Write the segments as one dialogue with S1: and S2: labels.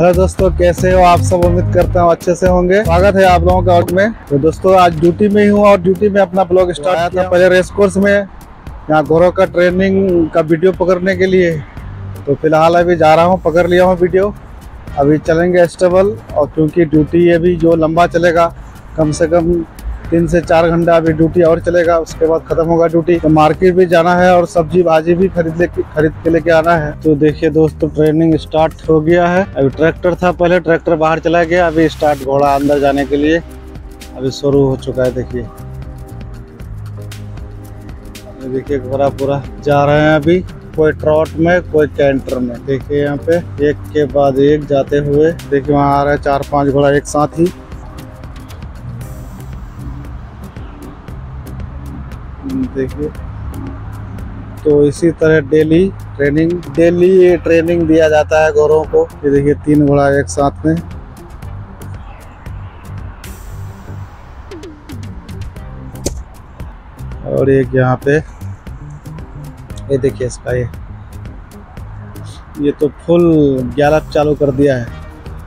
S1: Hello दोस्तों, कैसे हो आप सब। उम्मीद करता हूँ अच्छे से होंगे। स्वागत है आप लोगों का आउट में। तो दोस्तों आज ड्यूटी में ही हूँ और ड्यूटी में अपना ब्लॉग स्टार्ट किया था। पहले रेस कोर्स में यहाँ घोड़ों का ट्रेनिंग का वीडियो पकड़ने के लिए, तो फिलहाल अभी जा रहा हूँ, पकड़ लिया हूँ वीडियो। अभी चलेंगे स्टेबल, और क्योंकि ड्यूटी अभी जो लंबा चलेगा, कम से कम 3 से 4 घंटा अभी ड्यूटी और चलेगा, उसके बाद खत्म होगा ड्यूटी। तो मार्केट भी जाना है और सब्जी भाजी भी खरीद के लेके आना है। तो देखिए दोस्तों, ट्रेनिंग स्टार्ट हो गया है। अभी ट्रैक्टर था, पहले ट्रैक्टर बाहर चला गया, अभी स्टार्ट घोड़ा अंदर जाने के लिए अभी शुरू हो चुका है। देखिए घोड़ा पूरा जा रहे हैं अभी, कोई ट्रॉट में, कोई कैंटर में। देखिए यहाँ पे एक के बाद एक जाते हुए, देखिए वहाँ आ रहे हैं 4-5 घोड़ा एक साथ ही। देखिए, तो इसी तरह डेली ट्रेनिंग दिया जाता है घोड़ों को। ये देखिए 3 घोड़ा एक साथ में। और एक यहाँ पे, ये देखिए इसका ये तो फुल गैलप चालू कर दिया है।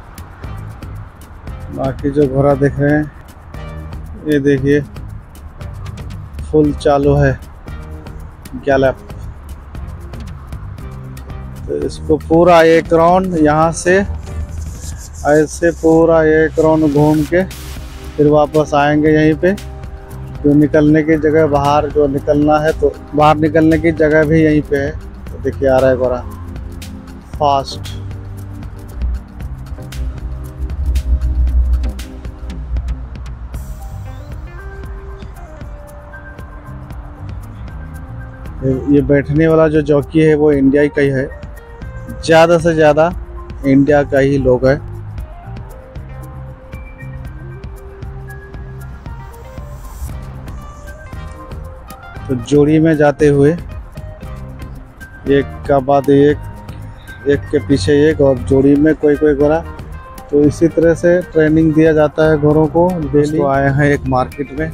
S1: बाकी जो घोड़ा देख रहे हैं, ये देखिए फुल चालू है गैलप। तो इसको पूरा एक राउंड यहाँ से ऐसे पूरा एक राउंड घूम के फिर वापस आएंगे यहीं पे। जो निकलने की जगह, बाहर जो निकलना है, तो बाहर निकलने की जगह भी यहीं पे है। तो देखिए आ रहा है घोड़ा फास्ट। ये बैठने वाला जो जॉकी है वो इंडिया का ही है, ज़्यादा से ज़्यादा इंडिया का ही लोग है। तो जोड़ी में जाते हुए एक का बाद एक के पीछे एक, और जोड़ी में कोई घोड़ा। तो इसी तरह से ट्रेनिंग दिया जाता है घोड़ों को डेली। आए हैं एक मार्केट में,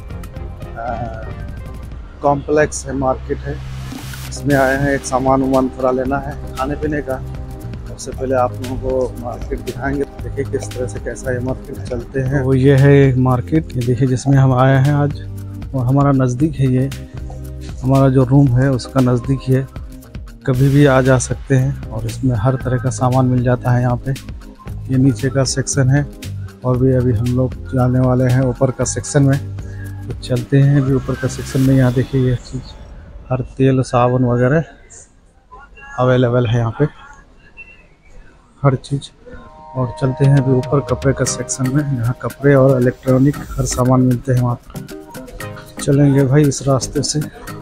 S1: कॉम्प्लेक्स है, मार्केट है, इसमें आए हैं। एक सामान थोड़ा लेना है खाने पीने का। सबसे पहले आप लोगों को मार्केट दिखाएंगे, देखिए किस तरह से कैसा ये मार्केट चलते हैं। वो ये है एक मार्केट, ये देखिए जिसमें हम आए हैं आज, और हमारा नज़दीक है। ये हमारा जो रूम है उसका नज़दीक ही है, कभी भी आ जा सकते हैं। और इसमें हर तरह का सामान मिल जाता है यहाँ पे। ये नीचे का सेक्शन है, और भी अभी हम लोग जाने वाले हैं ऊपर का सेक्शन में। तो चलते हैं अभी ऊपर का सेक्शन में। यहाँ देखिए ये चीज़, हर तेल साबुन वगैरह अवेलेबल है यहाँ पे, हर चीज़। और चलते हैं अभी ऊपर कपड़े का सेक्शन में। यहाँ कपड़े और इलेक्ट्रॉनिक हर सामान मिलते हैं वहाँ पर। चलेंगे भाई इस रास्ते से,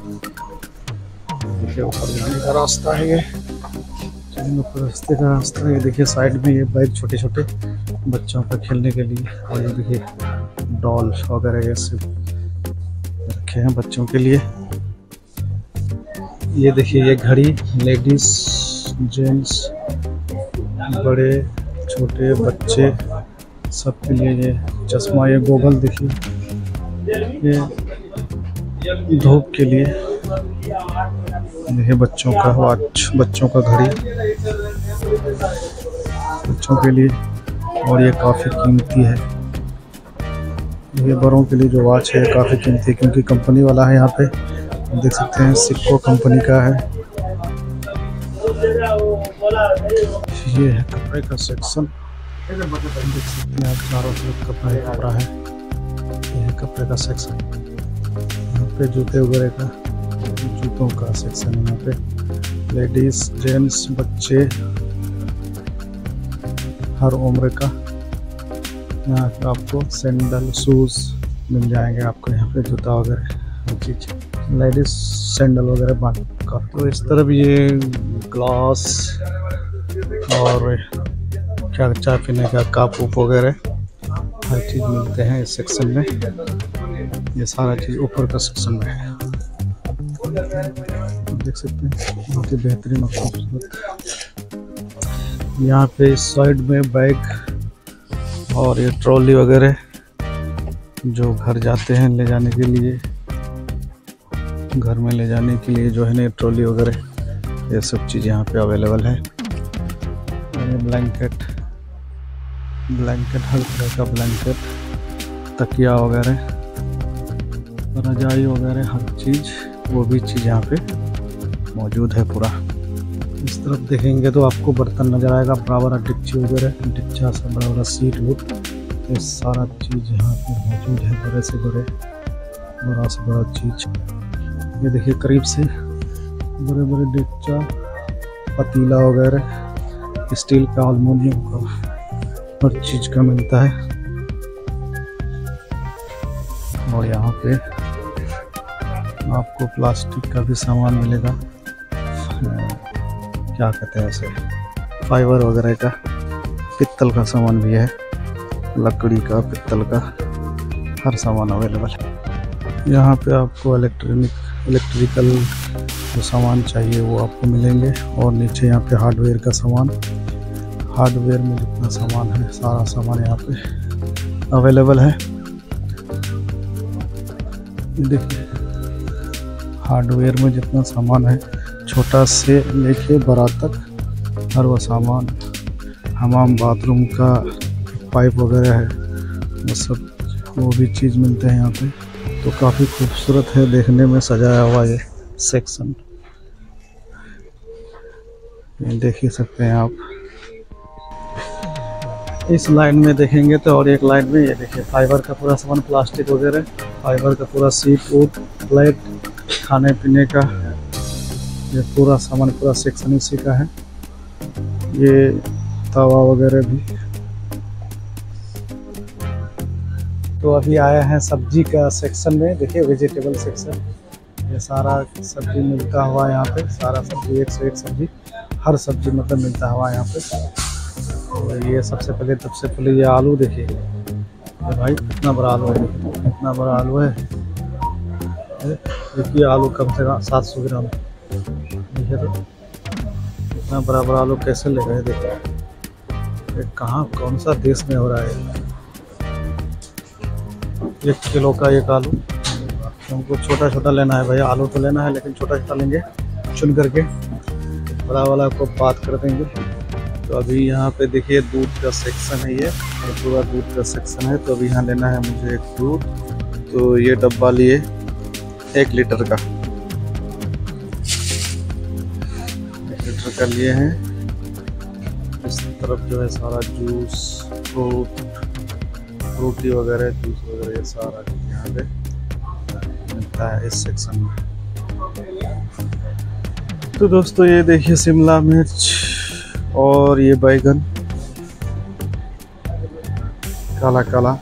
S1: देखिए ऊपर जाने का रास्ता है ये। चलेंगे ऊपर रास्ते का रास्ता। ये देखिए साइड में ये बैग छोटे छोटे बच्चों का खेलने के लिए, और ये देखिए डॉल्स वगैरह ये सब रखे हैं बच्चों के लिए। ये देखिए ये घड़ी, लेडीज जेंट्स बड़े छोटे बच्चे सबके लिए। ये चश्मा, ये गोगल देखिए, ये धूप के लिए। देखिए बच्चों का वॉच, बच्चों का घड़ी बच्चों के लिए, और ये काफ़ी कीमती है। ये बड़ों के लिए जो वॉच है काफ़ी कीमती है, क्योंकि कंपनी वाला है। यहाँ पे देख सकते हैं सिक्को कंपनी का है। ये है कपड़े का सेक्शन, देख सकते हैं आप, चारों तरफ कपड़ा है। ये है कपड़े का सेक्शन। यहाँ पे जूते वगैरह का, जूतों का सेक्शन है। यहाँ पे लेडीज जेंट्स बच्चे हर उम्र का। यहाँ पे आपको सैंडल शूज़ मिल जाएंगे आपको, यहाँ पे जूता वगैरह हर चीज़, लेडीज सैंडल वगैरह बात कर। तो इस तरफ ये ग्लास और क्या चाय पीने का कप उप वगैरह हर चीज़ मिलते हैं इस सेक्शन में। ये सारा चीज़ ऊपर का सेक्शन में है, देख सकते हैं, बहुत ही बेहतरीन और खूबसूरत। यहाँ पे इस साइड में बैग और ये ट्रॉली वगैरह जो घर जाते हैं ले जाने के लिए, घर में ले जाने के लिए जो है ना ट्रॉली वगैरह, ये सब चीज़ यहाँ पे अवेलेबल है। ब्लैंकेट ब्लैंकेट, हर तरह का ब्लैंकेट, तकिया वगैरह, रजाई वगैरह, हर चीज़, वो भी चीज़ यहाँ पे मौजूद है पूरा। इस तरफ देखेंगे तो आपको बर्तन नज़र आएगा, बराबर डिक्ची वगैरह, डिक्चा से बड़ा बड़ा सीट वूट, ये सारा चीज़ यहाँ पे मौजूद है। बड़े से बड़े, बड़ा से बड़ा चीज़, ये देखिए करीब से, बड़े बड़े डिक्चा, पतीला वगैरह, स्टील का, एल्युमिनियम का, हर चीज़ का मिलता है। और यहाँ पे आपको प्लास्टिक का भी सामान मिलेगा, क्या कहते हैं उसे, फाइबर वगैरह का, पित्तल का सामान भी है, लकड़ी का, पित्तल का, हर सामान अवेलेबल है। यहाँ पे आपको इलेक्ट्रिकल जो सामान चाहिए वो आपको मिलेंगे। और नीचे यहाँ पे हार्डवेयर का सामान, हार्डवेयर में जितना सामान है सारा सामान यहाँ पे अवेलेबल है। देखिए हार्डवेयर में जितना सामान है, छोटा से लेके बड़ा तक, हर वो सामान, हमाम बाथरूम का पाइप वगैरह है, वो सब, वो भी चीज़ मिलते हैं यहाँ पे। तो काफ़ी खूबसूरत है देखने में सजाया हुआ ये सेक्शन, ये देख ही सकते हैं आप। इस लाइन में देखेंगे तो और एक लाइन में ये देखिए फाइबर का पूरा सामान, प्लास्टिक वगैरह, फाइबर का पूरा सीट वूट, प्लेट, खाने पीने का, ये पूरा सामान, पूरा सेक्शन इसी का है। ये तवा वगैरह भी। तो अभी आया है सब्जी का सेक्शन में, देखिए वेजिटेबल सेक्शन, ये सारा सब्जी मिलता हुआ यहाँ पे, सारा सब्जी, 101 सब्जी, हर सब्जी मतलब मिलता हुआ यहाँ पे। और ये सबसे पहले ये आलू देखिए, ये भाई कितना बड़ा आलू है, कितना बड़ा आलू है, देखिए आलू कम से कम 700 ग्राम, देखिए तो इतना बड़ा बड़ा आलू कैसे ले गए, देखिए ये कहाँ, कौन सा देश में हो रहा है। 1 किलो का एक आलू, हमको छोटा छोटा लेना है भैया, आलू तो लेना है लेकिन छोटा छोटा लेंगे चुन करके, बड़ा वाला को बात कर देंगे। तो अभी यहाँ पे देखिए दूध का सेक्शन है, ये पूरा दूध का सेक्शन है। तो अभी यहाँ लेना है मुझे एक दूध, तो ये डब्बा लिए 1 लीटर का, 1 लीटर का लिए हैं। इस तरफ जो है सारा जूस, फ्रूटी वगैरह, जूस वगैरह, ये सारा यहाँ पे मिलता है इस सेक्शन में। तो दोस्तों ये देखिए शिमला मिर्च और ये बैगन काला काला,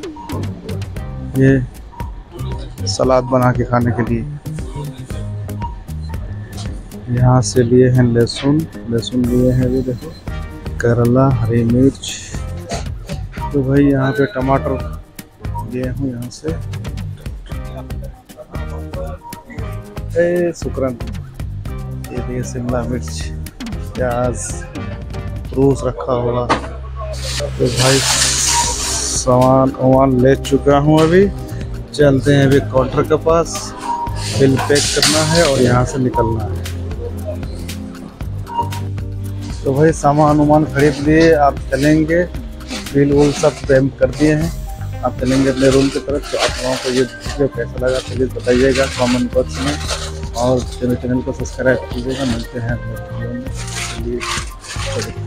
S1: ये सलाद बना के खाने के लिए। यहाँ से लिए हैं लहसुन लिए हैं, ये देखो, करेला, हरी मिर्च। तो भाई यहाँ पे टमाटर लिए हूँ यहाँ से, शुक्रन। ये देखिए शिमला मिर्च, प्याज, रूस रखा हुआ। तो भाई सामान ले चुका हूँ, अभी चलते हैं अभी काउंटर के पास, बिल पैक करना है और यहाँ से निकलना है। तो भाई सामान खरीद लिए, आप चलेंगे, बिल वुल सब पेमेंट कर दिए हैं, आप चलेंगे अपने रूम की तरफ। तो आप लोगों को ये वीडियो कैसा लगा प्लीज़ बताइएगा कमेंट बॉक्स में, और चैनल को सब्सक्राइब कीजिएगा। मिलते हैं अगले वीडियो में।